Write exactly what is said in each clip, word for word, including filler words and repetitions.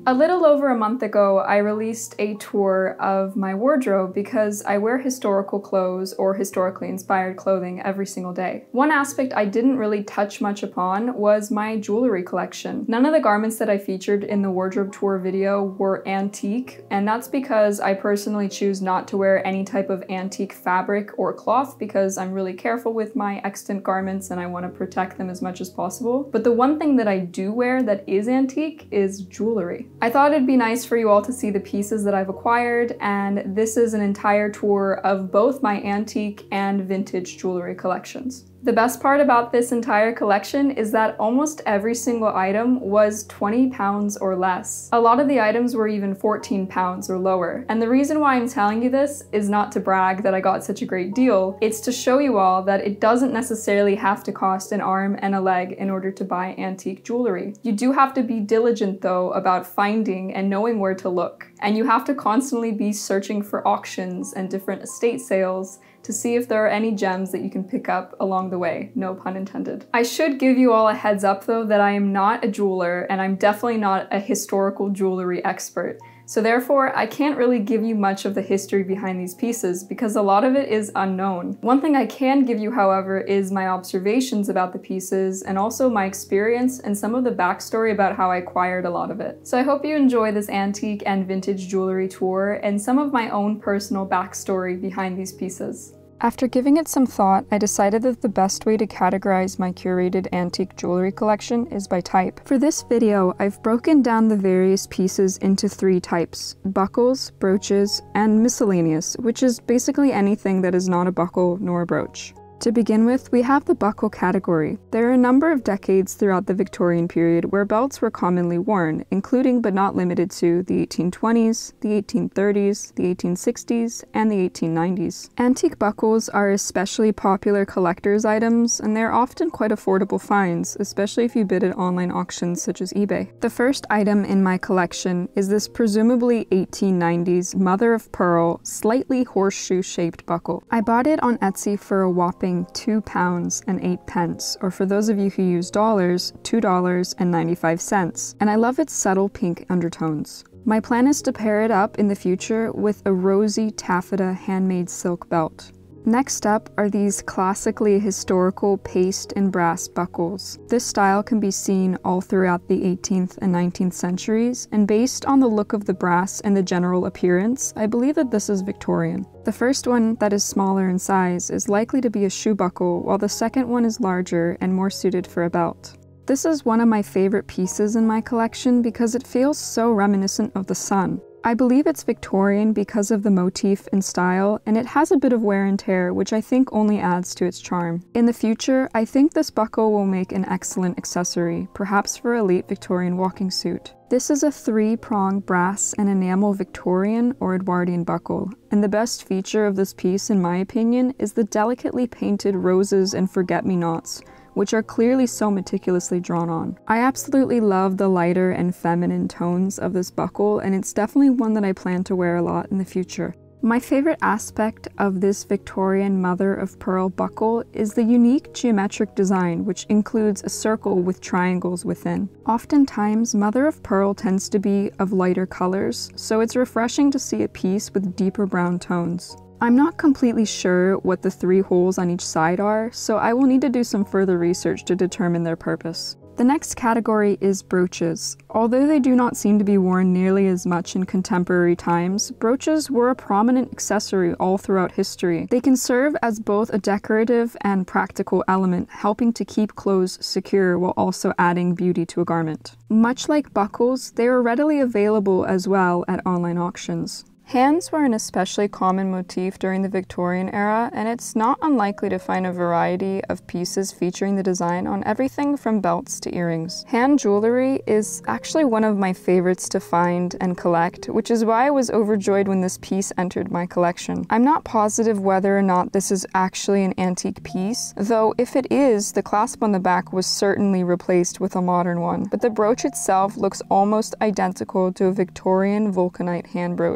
A little over a month ago, I released a tour of my wardrobe because I wear historical clothes or historically inspired clothing every single day. One aspect I didn't really touch much upon was my jewelry collection. None of the garments that I featured in the wardrobe tour video were antique, and that's because I personally choose not to wear any type of antique fabric or cloth because I'm really careful with my extant garments and I want to protect them as much as possible. But the one thing that I do wear that is antique is jewelry. I thought it'd be nice for you all to see the pieces that I've acquired, and this is an entire tour of both my antique and vintage jewelry collections. The best part about this entire collection is that almost every single item was twenty pounds or less. A lot of the items were even fourteen pounds or lower. And the reason why I'm telling you this is not to brag that I got such a great deal, it's to show you all that it doesn't necessarily have to cost an arm and a leg in order to buy antique jewelry. You do have to be diligent though about finding and knowing where to look. And you have to constantly be searching for auctions and different estate sales to see if there are any gems that you can pick up along the way, no pun intended. I should give you all a heads up though that I am not a jeweler and I'm definitely not a historical jewelry expert. So therefore, I can't really give you much of the history behind these pieces because a lot of it is unknown. One thing I can give you, however, is my observations about the pieces and also my experience and some of the backstory about how I acquired a lot of it. So I hope you enjoy this antique and vintage jewelry tour and some of my own personal backstory behind these pieces. After giving it some thought, I decided that the best way to categorize my curated antique jewelry collection is by type. For this video, I've broken down the various pieces into three types: buckles, brooches, and miscellaneous, which is basically anything that is not a buckle nor a brooch. To begin with, we have the buckle category. There are a number of decades throughout the Victorian period where belts were commonly worn, including but not limited to the eighteen twenties, the eighteen thirties, the eighteen sixties, and the eighteen nineties. Antique buckles are especially popular collector's items, and they're often quite affordable finds, especially if you bid at online auctions such as eBay. The first item in my collection is this presumably eighteen nineties mother-of-pearl, slightly horseshoe-shaped buckle. I bought it on Etsy for a whopping two pounds and eight pence, or for those of you who use dollars, two dollars and ninety-five cents, and I love its subtle pink undertones. My plan is to pair it up in the future with a rosy taffeta handmade silk belt. Next up are these classically historical paste and brass buckles. This style can be seen all throughout the eighteenth and nineteenth centuries, and based on the look of the brass and the general appearance, I believe that this is Victorian. The first one, that is smaller in size, is likely to be a shoe buckle, while the second one is larger and more suited for a belt. This is one of my favorite pieces in my collection because it feels so reminiscent of the sun. I believe it's Victorian because of the motif and style, and it has a bit of wear and tear, which I think only adds to its charm. In the future, I think this buckle will make an excellent accessory, perhaps for a late Victorian walking suit. This is a three-prong brass and enamel Victorian or Edwardian buckle, and the best feature of this piece, in my opinion, is the delicately painted roses and forget-me-nots, which are clearly so meticulously drawn on. I absolutely love the lighter and feminine tones of this buckle, and it's definitely one that I plan to wear a lot in the future. My favorite aspect of this Victorian mother-of-pearl buckle is the unique geometric design, which includes a circle with triangles within. Oftentimes, mother-of-pearl tends to be of lighter colors, so it's refreshing to see a piece with deeper brown tones. I'm not completely sure what the three holes on each side are, so I will need to do some further research to determine their purpose. The next category is brooches. Although they do not seem to be worn nearly as much in contemporary times, brooches were a prominent accessory all throughout history. They can serve as both a decorative and practical element, helping to keep clothes secure while also adding beauty to a garment. Much like buckles, they are readily available as well at online auctions. Hands were an especially common motif during the Victorian era, and it's not unlikely to find a variety of pieces featuring the design on everything from belts to earrings. Hand jewelry is actually one of my favorites to find and collect, which is why I was overjoyed when this piece entered my collection. I'm not positive whether or not this is actually an antique piece, though if it is, the clasp on the back was certainly replaced with a modern one, but the brooch itself looks almost identical to a Victorian vulcanite hand brooch, which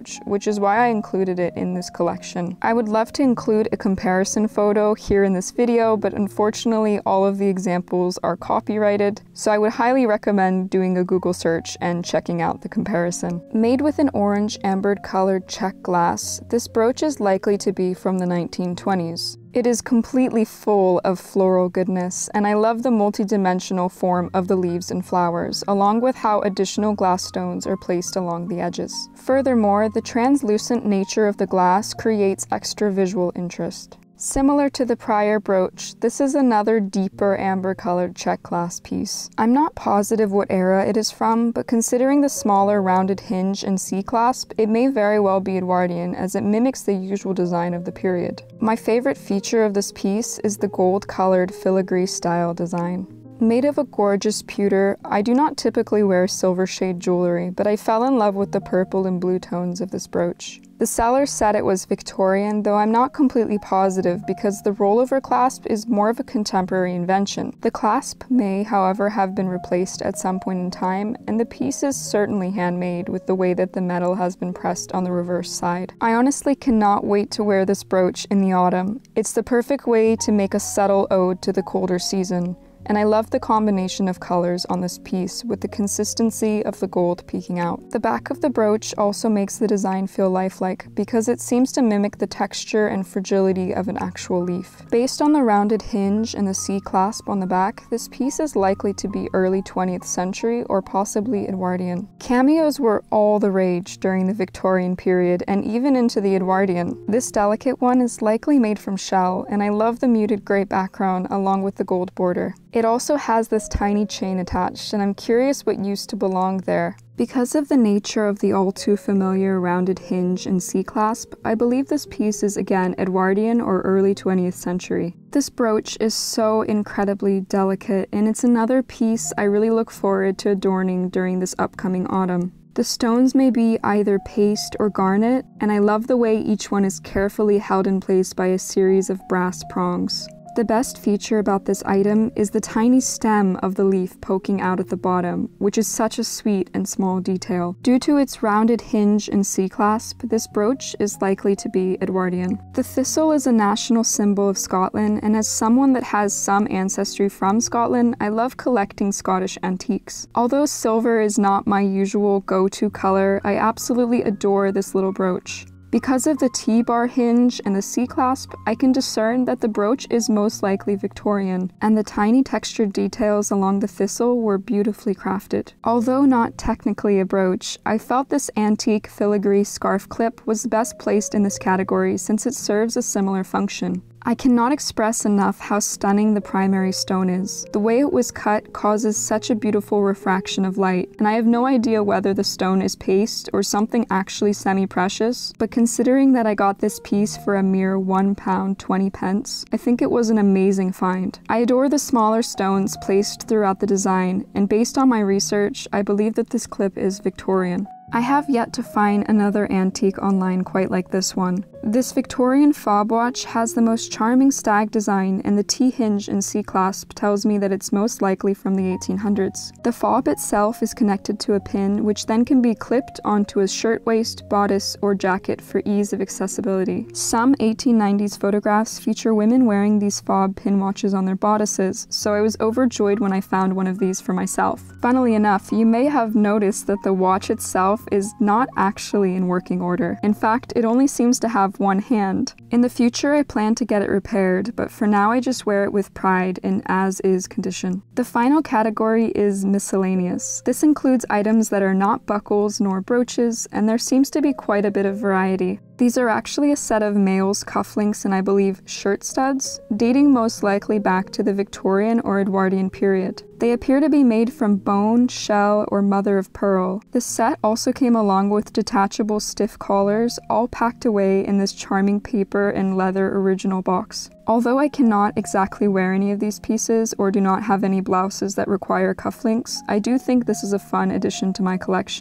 which is why I included it in this collection. I would love to include a comparison photo here in this video, but unfortunately all of the examples are copyrighted, so I would highly recommend doing a Google search and checking out the comparison. Made with an orange ambered colored check glass, this brooch is likely to be from the nineteen twenties. It is completely full of floral goodness, and I love the multi-dimensional form of the leaves and flowers, along with how additional glass stones are placed along the edges. Furthermore, the translucent nature of the glass creates extra visual interest. Similar to the prior brooch, this is another deeper amber-colored check glass piece. I'm not positive what era it is from, but considering the smaller rounded hinge and C-clasp, it may very well be Edwardian, as it mimics the usual design of the period. My favorite feature of this piece is the gold-colored filigree style design. Made of a gorgeous pewter, I do not typically wear silver shade jewelry, but I fell in love with the purple and blue tones of this brooch. The seller said it was Victorian, though I'm not completely positive because the rollover clasp is more of a contemporary invention. The clasp may, however, have been replaced at some point in time, and the piece is certainly handmade with the way that the metal has been pressed on the reverse side. I honestly cannot wait to wear this brooch in the autumn. It's the perfect way to make a subtle ode to the colder season. And I love the combination of colors on this piece with the consistency of the gold peeking out. The back of the brooch also makes the design feel lifelike because it seems to mimic the texture and fragility of an actual leaf. Based on the rounded hinge and the C-clasp on the back, this piece is likely to be early twentieth century or possibly Edwardian. Cameos were all the rage during the Victorian period and even into the Edwardian. This delicate one is likely made from shell, and I love the muted gray background along with the gold border. It also has this tiny chain attached, and I'm curious what used to belong there. Because of the nature of the all too familiar rounded hinge and C-clasp, I believe this piece is again Edwardian or early twentieth century. This brooch is so incredibly delicate, and it's another piece I really look forward to adorning during this upcoming autumn. The stones may be either paste or garnet, and I love the way each one is carefully held in place by a series of brass prongs. The best feature about this item is the tiny stem of the leaf poking out at the bottom, which is such a sweet and small detail. Due to its rounded hinge and C-clasp, this brooch is likely to be Edwardian. The thistle is a national symbol of Scotland, and as someone that has some ancestry from Scotland, I love collecting Scottish antiques. Although silver is not my usual go-to color, I absolutely adore this little brooch. Because of the T-bar hinge and the C-clasp, I can discern that the brooch is most likely Victorian, and the tiny textured details along the thistle were beautifully crafted. Although not technically a brooch, I felt this antique filigree scarf clip was the best placed in this category since it serves a similar function. I cannot express enough how stunning the primary stone is. The way it was cut causes such a beautiful refraction of light, and I have no idea whether the stone is paste or something actually semi-precious, but considering that I got this piece for a mere one pound twenty pence, I think it was an amazing find. I adore the smaller stones placed throughout the design, and based on my research, I believe that this clip is Victorian. I have yet to find another antique online quite like this one. This Victorian fob watch has the most charming stag design, and the T-hinge and C-clasp tells me that it's most likely from the eighteen hundreds. The fob itself is connected to a pin, which then can be clipped onto a shirtwaist, bodice, or jacket for ease of accessibility. Some eighteen nineties photographs feature women wearing these fob pin watches on their bodices, so I was overjoyed when I found one of these for myself. Funnily enough, you may have noticed that the watch itself is not actually in working order. In fact, it only seems to have one hand. In the future, I plan to get it repaired, but for now I just wear it with pride in as-is condition. The final category is miscellaneous. This includes items that are not buckles nor brooches, and there seems to be quite a bit of variety. These are actually a set of males' cufflinks and I believe shirt studs, dating most likely back to the Victorian or Edwardian period. They appear to be made from bone, shell, or mother of pearl. The set also came along with detachable stiff collars, all packed away in this charming paper and leather original box. Although I cannot exactly wear any of these pieces or do not have any blouses that require cufflinks, I do think this is a fun addition to my collection.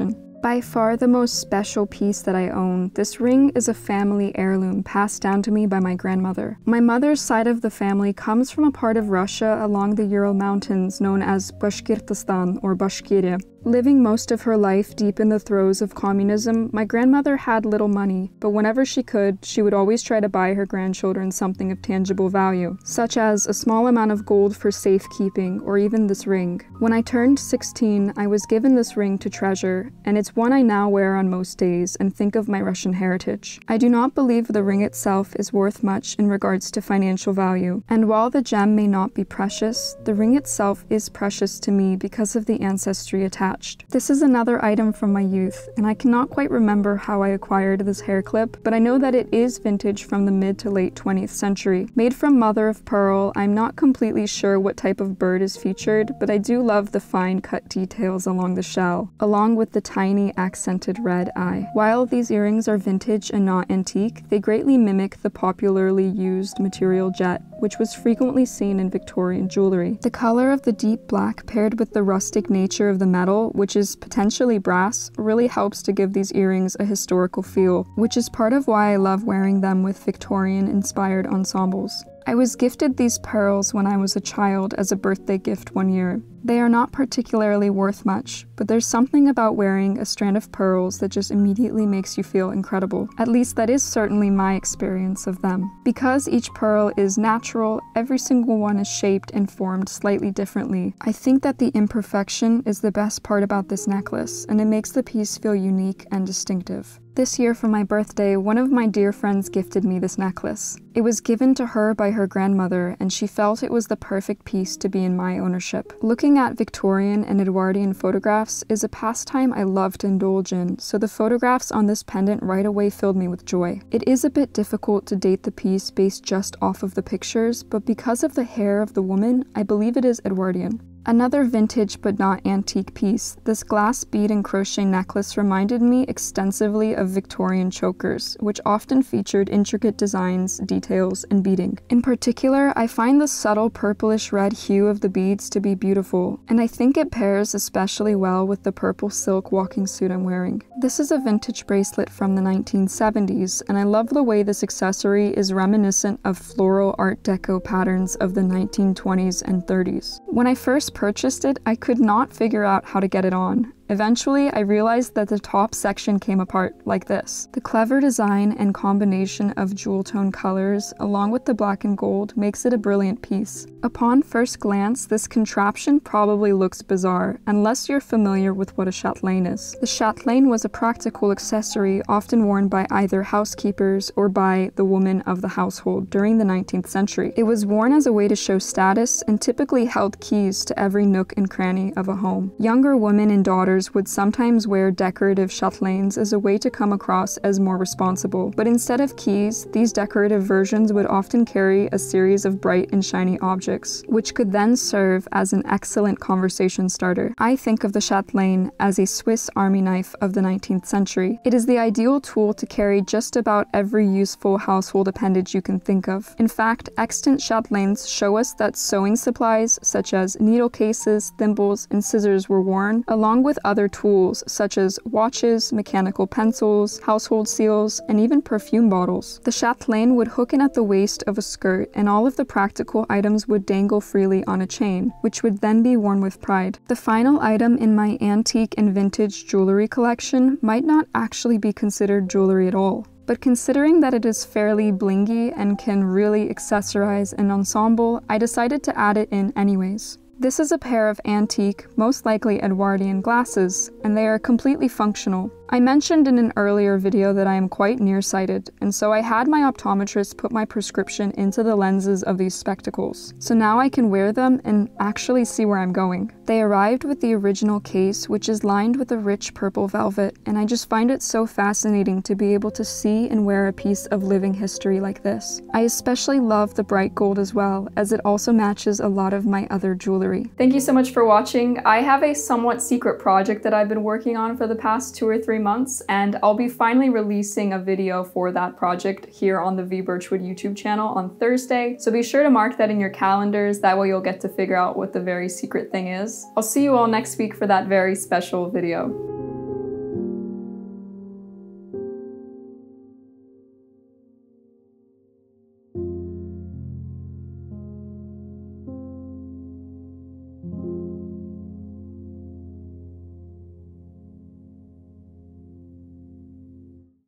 By far the most special piece that I own, this ring is a family heirloom passed down to me by my grandmother. My mother's side of the family comes from a part of Russia along the Ural Mountains known as Bashkortostan or Bashkiria. Living most of her life deep in the throes of communism, my grandmother had little money, but whenever she could, she would always try to buy her grandchildren something of tangible value, such as a small amount of gold for safekeeping or even this ring. When I turned sixteen, I was given this ring to treasure, and it's one I now wear on most days and think of my Russian heritage. I do not believe the ring itself is worth much in regards to financial value, and while the gem may not be precious, the ring itself is precious to me because of the ancestry attached. This is another item from my youth, and I cannot quite remember how I acquired this hair clip, but I know that it is vintage from the mid to late twentieth century. Made from mother of pearl, I'm not completely sure what type of bird is featured, but I do love the fine cut details along the shell, along with the tiny accented red eye. While these earrings are vintage and not antique, they greatly mimic the popularly used material jet, which was frequently seen in Victorian jewellery. The colour of the deep black paired with the rustic nature of the metal, which is potentially brass, really helps to give these earrings a historical feel, which is part of why I love wearing them with Victorian-inspired ensembles. I was gifted these pearls when I was a child as a birthday gift one year. They are not particularly worth much, but there's something about wearing a strand of pearls that just immediately makes you feel incredible. At least that is certainly my experience of them. Because each pearl is natural, every single one is shaped and formed slightly differently. I think that the imperfection is the best part about this necklace, and it makes the piece feel unique and distinctive. This year for my birthday, one of my dear friends gifted me this necklace. It was given to her by her grandmother, and she felt it was the perfect piece to be in my ownership. Looking at Victorian and Edwardian photographs is a pastime I love to indulge in, so the photographs on this pendant right away filled me with joy. It is a bit difficult to date the piece based just off of the pictures, but because of the hair of the woman, I believe it is Edwardian. Another vintage but not antique piece, this glass bead and crochet necklace reminded me extensively of Victorian chokers, which often featured intricate designs, details, and beading. In particular, I find the subtle purplish red hue of the beads to be beautiful, and I think it pairs especially well with the purple silk walking suit I'm wearing. This is a vintage bracelet from the nineteen seventies, and I love the way this accessory is reminiscent of floral Art Deco patterns of the nineteen twenties and thirties. When I first purchased it, I could not figure out how to get it on. Eventually, I realized that the top section came apart like this. The clever design and combination of jewel tone colors, along with the black and gold, makes it a brilliant piece. Upon first glance, this contraption probably looks bizarre, unless you're familiar with what a chatelaine is. The chatelaine was a practical accessory often worn by either housekeepers or by the woman of the household during the nineteenth century. It was worn as a way to show status and typically held keys to every nook and cranny of a home. Younger women and daughters would sometimes wear decorative chatelaines as a way to come across as more responsible, but instead of keys, these decorative versions would often carry a series of bright and shiny objects, which could then serve as an excellent conversation starter. I think of the chatelaine as a Swiss army knife of the nineteenth century. It is the ideal tool to carry just about every useful household appendage you can think of. In fact, extant chatelaines show us that sewing supplies such as needle cases, thimbles, and scissors were worn, along with other tools such as watches, mechanical pencils, household seals, and even perfume bottles. The chatelaine would hook in at the waist of a skirt, and all of the practical items would dangle freely on a chain, which would then be worn with pride. The final item in my antique and vintage jewelry collection might not actually be considered jewelry at all. But considering that it is fairly blingy and can really accessorize an ensemble, I decided to add it in anyways. This is a pair of antique, most likely Edwardian glasses, and they are completely functional. I mentioned in an earlier video that I am quite nearsighted, and so I had my optometrist put my prescription into the lenses of these spectacles. So now I can wear them and actually see where I'm going. They arrived with the original case, which is lined with a rich purple velvet, and I just find it so fascinating to be able to see and wear a piece of living history like this. I especially love the bright gold as well, as it also matches a lot of my other jewelry. Thank you so much for watching. I have a somewhat secret project that I've been working on for the past two or three months, and I'll be finally releasing a video for that project here on the V Birchwood YouTube channel on Thursday, so be sure to mark that in your calendars. That way you'll get to figure out what the very secret thing is. I'll see you all next week for that very special video.